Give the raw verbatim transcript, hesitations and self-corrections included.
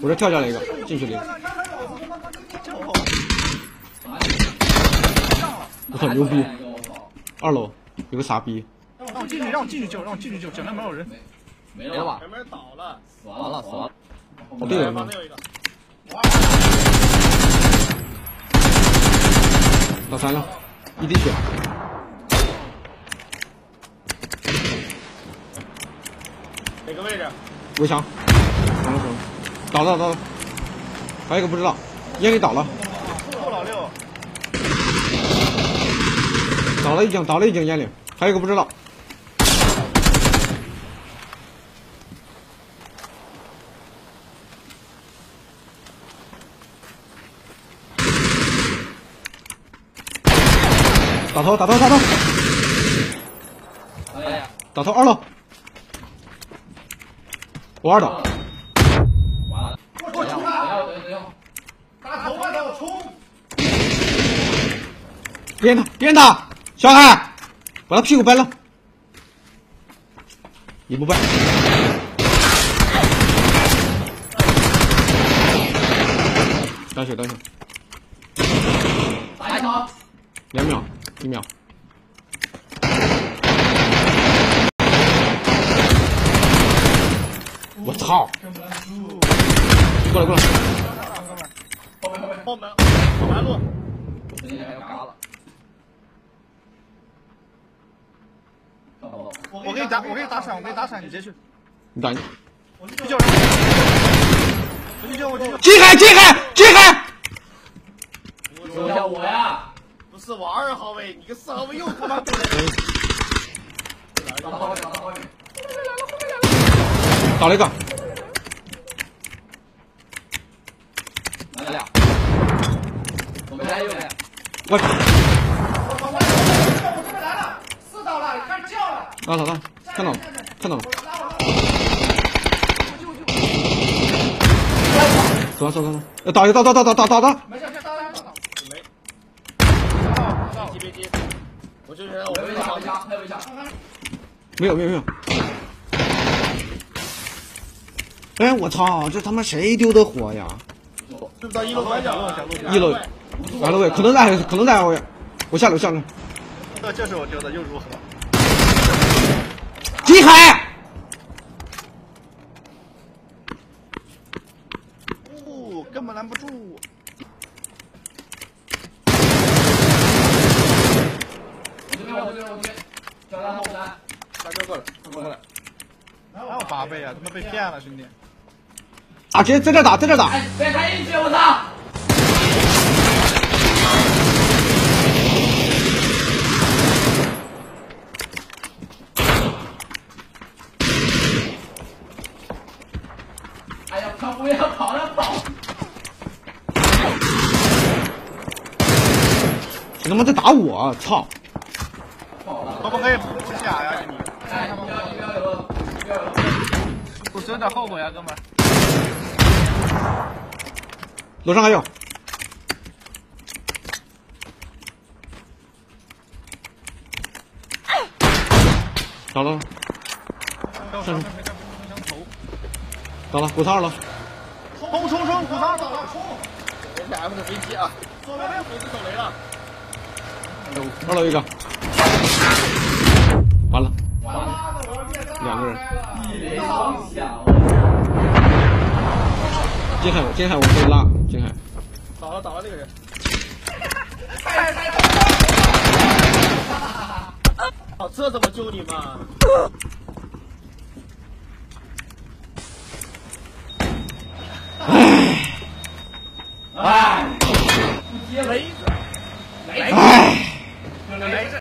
我这跳下来一个，进去了一个。我操，牛逼！二楼有个傻逼。 让我进去，让我进去救，让我进去救，前面没有人。 没了吧？ 前面倒了， 死完了，死完了。 哦，对了， 旁边有一个。 打残了，一滴血。 哪个位置？ 围墙。完了，倒了，倒了。还有一个不知道，烟里倒了。 后老六。 倒了一井，倒了一井烟里，还有一个不知道。打头，打头，打头！ 哎呀， 打头二楼，我二倒。 完了！ 我冲他！ 等一下， 打头发的我冲！ 鞭他，鞭他！小海，把他屁股掰了。你不掰。打血，打血。 打一场。 两秒，一秒。我操！过来，过来。 后门，后门，后门路。 等一下要嘎了。 我给你打，我给你打闪，我给你打闪，你直接去。 你打你。 我去救人。我去救，我去救。 金海，金海，金海！ 救一下我呀！ 不是我二号位，你个四号位又他妈过来。 打到后面，打到后面。 打了一个。 来俩。我们家又来。 我操！ 我这边来了，四刀了，开始叫了。 啊，打他，看到了，看到了。走走走走，呃，打一个，打打打打打打打。 没事，先打打打。 没。别急别急，我就是我围墙，围墙，还有围墙。 没有没有没有。哎，我操！这他妈谁丢的火呀？ 是不是到一楼拐角了？ 一楼，二楼位，可能在，可能在二位。我下楼下楼。 这就是我丢的，又如何？ 金海。 不，根本拦不住。 我这边，我这边，我这边。小三后三。 大哥过来，过来。 哪有八倍啊？他妈被骗了，兄弟！ 啊，直接在这打，在这打。 哎，别开进去，我操！哎呀，他不要跑了，跑！ 你他妈在打我，操！ 可不可以不假呀，你？ 哎，不要不要有，不要有。 我真的后悔啊，哥们。 楼上还有。倒了， 上去。 倒了，鼓操二楼。 冲冲冲！鼓操倒了，冲！ 人家 F 的飞机啊，左边飞机手雷了。 二楼一个。完了。 完了， 两个人。 一雷双响。 金海，金海，我可以拉金海。 倒了倒了那个人。哦，这怎么救你嘛？ 唉， 哎，不接雷子，雷子， 唉， 雷子。